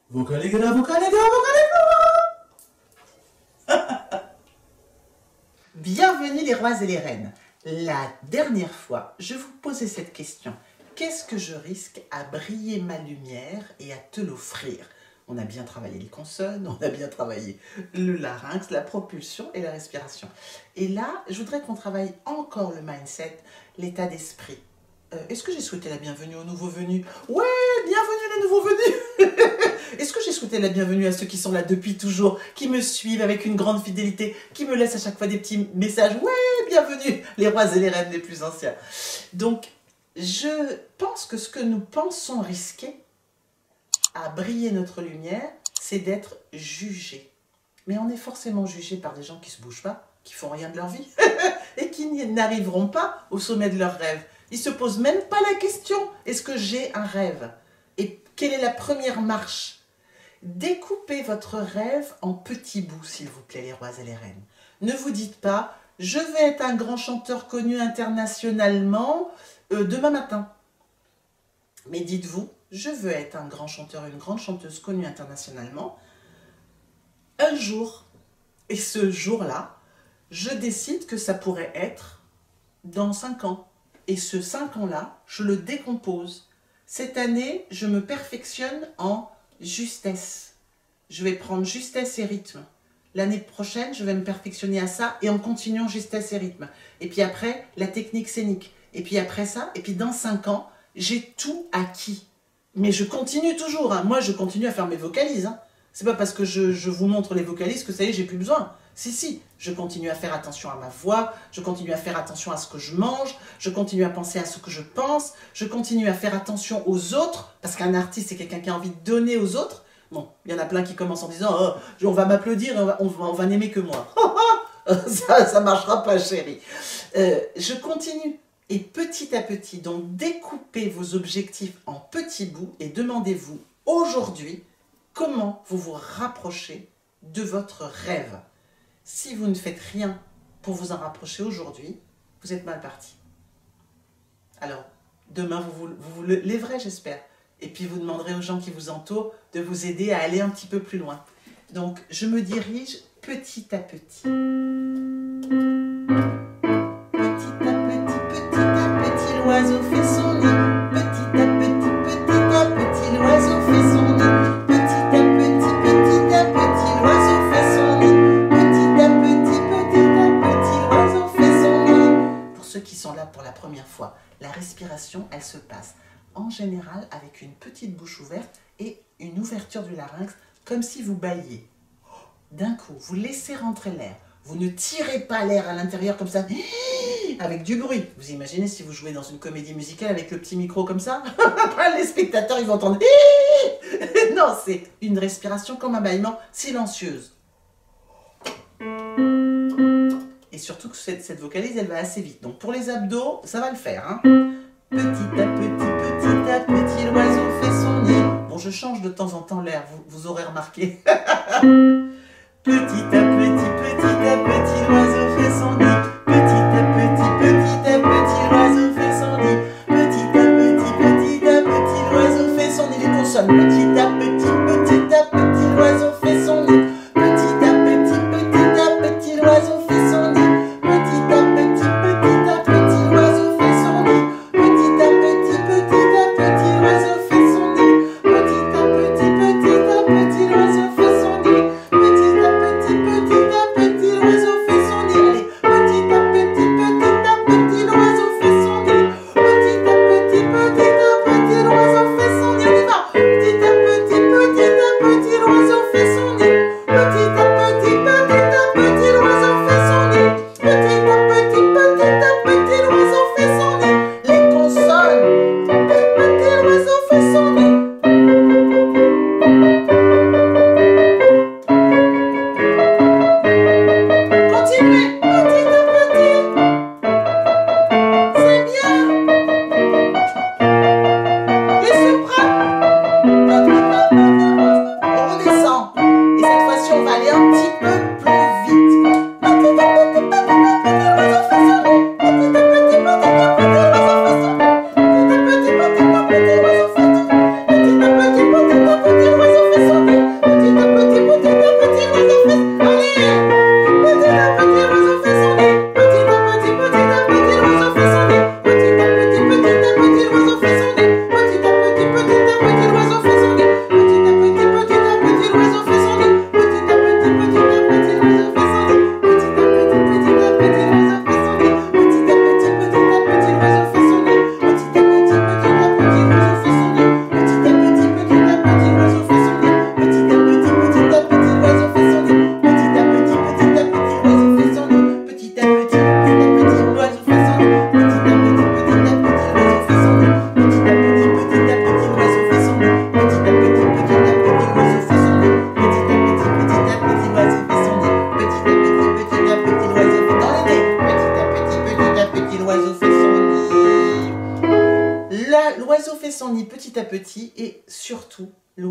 Vocaligala, vocaligala, vocaligala. Bienvenue les rois et les reines. La dernière fois, je vous posais cette question. Qu'est-ce que je risque à briller ma lumière et à te l'offrir? On a bien travaillé les consonnes, on a bien travaillé le larynx, la propulsion et la respiration. Et là, je voudrais qu'on travaille encore le mindset, l'état d'esprit. Est-ce que j'ai souhaité la bienvenue aux nouveaux venus? Ouais, bienvenue les nouveaux venus. Est-ce que j'ai souhaité la bienvenue à ceux qui sont là depuis toujours, qui me suivent avec une grande fidélité, qui me laissent à chaque fois des petits messages? Ouais, bienvenue les rois et les reines les plus anciens. Donc, je pense que ce que nous pensons risquer à briller notre lumière, c'est d'être jugé. Mais on est forcément jugé par des gens qui ne se bougent pas, qui font rien de leur vie et qui n'arriveront pas au sommet de leurs rêves. Ils ne se posent même pas la question, est-ce que j'ai un rêve? Et quelle est la première marche? Découpez votre rêve en petits bouts, s'il vous plaît, les rois et les reines. Ne vous dites pas, je vais être un grand chanteur connu internationalement demain matin. Mais dites-vous, je veux être un grand chanteur, une grande chanteuse connue internationalement un jour. Et ce jour-là, je décide que ça pourrait être dans 5 ans. Et ce 5 ans-là, je le décompose. Cette année, je me perfectionne en justesse. Je vais prendre justesse et rythme. L'année prochaine, je vais me perfectionner à ça et en continuant justesse et rythme. Et puis après, la technique scénique. Et puis après ça, et puis dans 5 ans, j'ai tout acquis. Mais je continue toujours. Hein. Moi, je continue à faire mes vocalises. Hein. C'est pas parce que je vous montre les vocalises que ça y est, j'ai plus besoin. Si, je continue à faire attention à ma voix, je continue à faire attention à ce que je mange, je continue à penser à ce que je pense, je continue à faire attention aux autres, parce qu'un artiste, c'est quelqu'un qui a envie de donner aux autres. Bon, il y en a plein qui commencent en disant oh, « on va m'applaudir, on va n'aimer que moi. » Ça marchera pas, chérie. Je continue. Et petit à petit, donc découpez vos objectifs en petits bouts et demandez-vous aujourd'hui comment vous vous rapprochez de votre rêve. Si vous ne faites rien pour vous en rapprocher aujourd'hui, vous êtes mal parti. Alors, demain, vous vous lèverez, j'espère. Et puis, vous demanderez aux gens qui vous entourent de vous aider à aller un petit peu plus loin. Donc, je me dirige petit à petit. Petit à petit, l'oiseau fait son nid. Petit à petit, l'oiseau fait son nid. L'oiseau fait son nid. Petit, l'oiseau fait son nid. Pour ceux qui sont là pour la première fois, la respiration, elle se passe en général avec une petite bouche ouverte et une ouverture du larynx, comme si vous bâilliez. D'un coup, vous laissez rentrer l'air. Vous ne tirez pas l'air à l'intérieur comme ça, avec du bruit. Vous imaginez si vous jouez dans une comédie musicale avec le petit micro comme ça? Les spectateurs, ils vont entendre. Non, c'est une respiration comme un bâillement silencieuse. Et surtout que cette vocalise, elle va assez vite. Donc pour les abdos, ça va le faire. Hein. Petit à petit, l'oiseau fait son nid. Bon, je change de temps en temps l'air, vous aurez remarqué. Petit à petit, l'oiseau fait son nid. Petit à petit, l'oiseau fait son nid. Petit à petit, l'oiseau fait son nid. Les consonnes. Petit à petit, l'oiseau fait son nid. Petit à petit, l'oiseau fait son nid. Petit à petit, l'oiseau fait son nid. Petit à petit, l'oiseau fait son nid. Petit à petit, l'oiseau fait son nid. Petit à petit, l'oiseau fait son nid. Allez,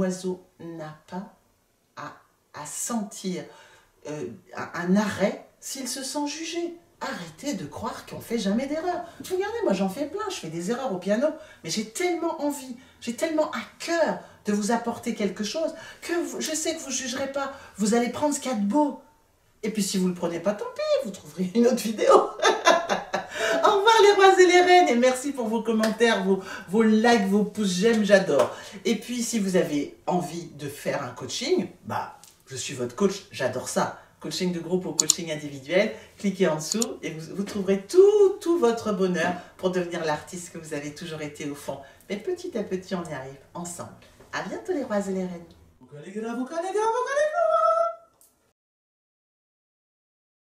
oiseau n'a pas à sentir un arrêt s'il se sent jugé. Arrêtez de croire qu'on ne fait jamais d'erreur. Regardez, moi j'en fais plein, je fais des erreurs au piano, mais j'ai tellement envie, j'ai tellement à cœur de vous apporter quelque chose que je sais que vous ne jugerez pas. Vous allez prendre ce qu'il y a de beau. Et puis si vous ne le prenez pas, tant pis, vous trouverez une autre vidéo. Au revoir les rois et les reines, et merci pour vos commentaires, vos likes, vos pouces j'aime, j'adore. Et puis si vous avez envie de faire un coaching, bah je suis votre coach, j'adore ça. Coaching de groupe ou coaching individuel, cliquez en dessous et vous trouverez tout votre bonheur pour devenir l'artiste que vous avez toujours été au fond. Mais petit à petit, on y arrive ensemble. À bientôt les rois et les reines.